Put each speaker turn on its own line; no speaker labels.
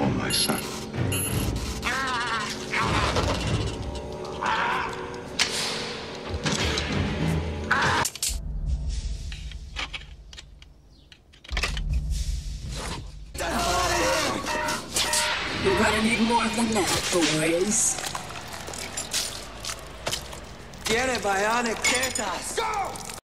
war, my son.
You're gonna need more than that, boys.
Tiene bionic tetas. Go!